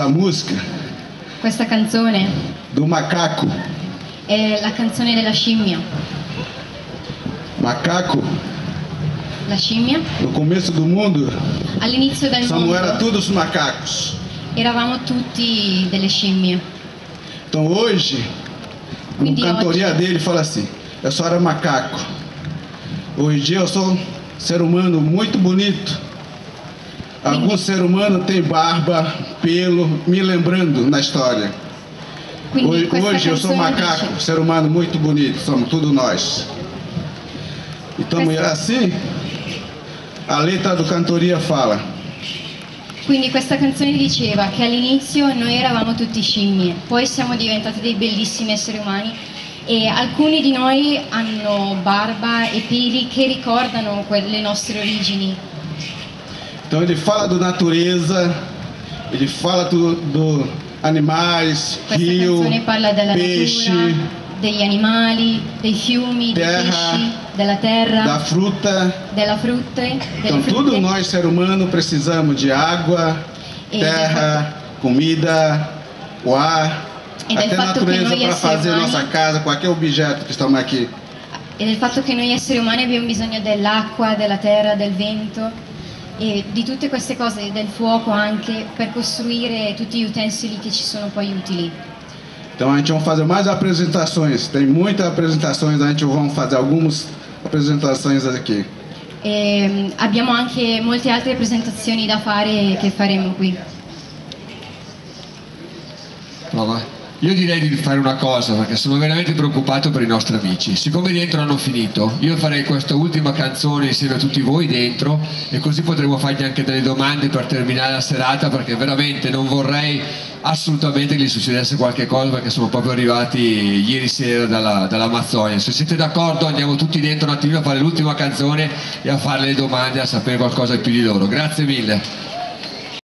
Essa música Questa canzone do macaco. è la canzone della scimmia. Macaco, La scimmia, no começo do mundo, all'inizio del Samuel era mondo todos os macacos. eravamo tutti delle scimmie. Então hoje, na Quindi cantoria oggi, dele, fala assim: eu só era macaco. Hoje em dia eu sou um ser humano muito bonito. Algum ser humano tem barba, pelo, me lembrando na história. quindi questa Hoje eu sou canzone macaco, dice, ser humano muito bonito, somos tudo nós. Então Questa- assim, a letra do cantoria fala: quindi questa canzone diceva che all'inizio noi eravamo tutti scimmie, poi siamo diventati dei bellissimi esseri umani e alcuni di noi hanno barba e peli che ricordano le nostre origini. então ele fala do natureza, ele fala do animais, Questa rio, canzone parla della peixe, natura, degli animali, dei fiumi, dei terra, pesci, della terra, da fruta. delle frutte, Então tudo nós, ser humano, precisamos de água, E terra, comida, o ar, E del até fatto che natureza noi para esseri fazer umani- nossa casa, qualquer objeto que estamos aqui. e del fatto che noi esseri umani abbiamo bisogno dell'acqua, della terra, del vento e di tutte queste cose, del fuoco anche, per costruire tutti gli utensili che ci sono poi utili. Então a gente vai fazer mais apresentações, tem muitas apresentações, a gente vai fazer algumas apresentações aqui. E abbiamo anche molte altre presentazioni da fare che faremo qui. Prova. Io direi di fare una cosa perché sono veramente preoccupato per i nostri amici. Siccome dentro hanno finito, io farei questa ultima canzone insieme a tutti voi dentro e così potremo fargli anche delle domande per terminare la serata, perché veramente non vorrei assolutamente che gli succedesse qualche cosa, perché sono proprio arrivati ieri sera dall'Amazzonia. Se siete d'accordo andiamo tutti dentro un attimino a fare l'ultima canzone e a fare le domande, a sapere qualcosa più di loro. Grazie mille.